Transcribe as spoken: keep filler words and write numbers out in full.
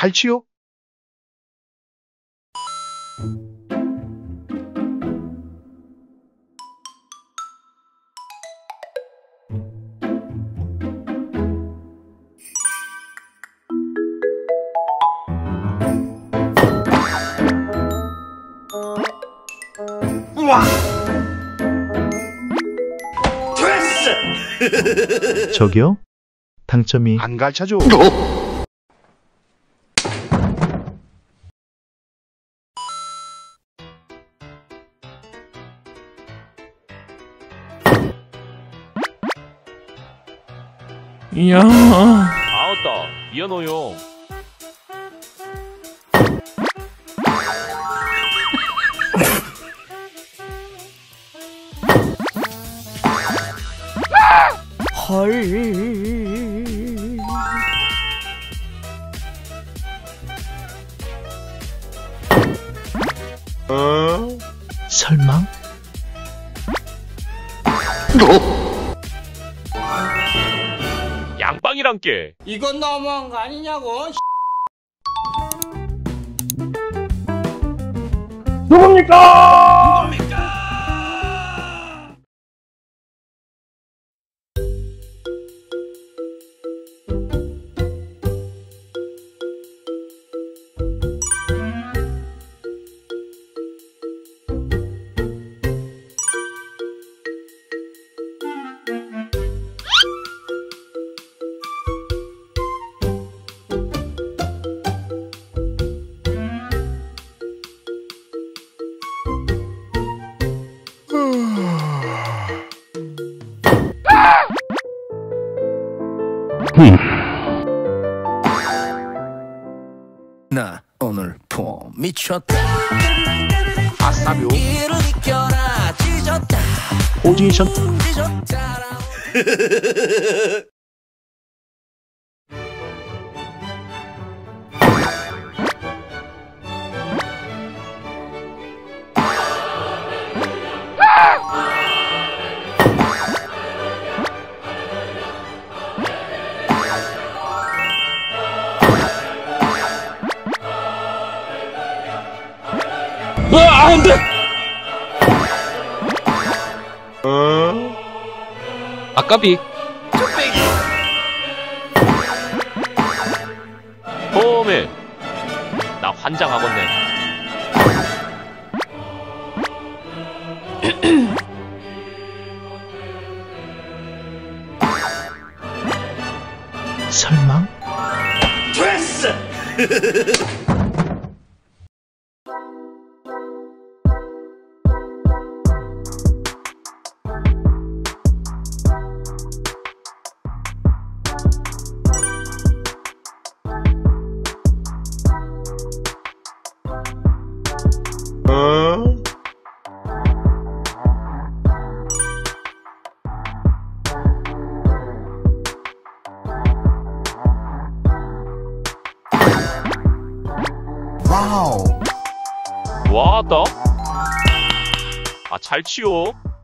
잘 치요? 우와! 됐어! 저기요? 당첨이 안 가르쳐줘. 이야. 아웃다. 미안해요. 헐. 어? 설마? 양빵이란 게. 이건 너무한 거 아니냐고. 누굽니까? 나 오늘 폼 미쳤다. 아싸묘. 이를 이겨라 찢었다 포지션 찢었다. 아, 안 돼! 어? 아까비. 홈에. 나 환장하겠네. 설마? 됐어! 어? 와우. 와다. 아, 잘 치요.